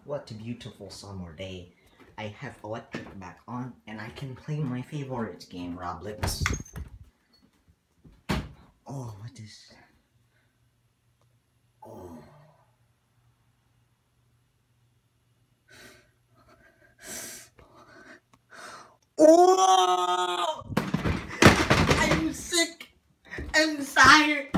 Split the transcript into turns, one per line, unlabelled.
What a beautiful summer day. I have electric back on and I can play my favorite game, Roblox. Oh, what is... Oh. Oh! I'm sick! I'm tired!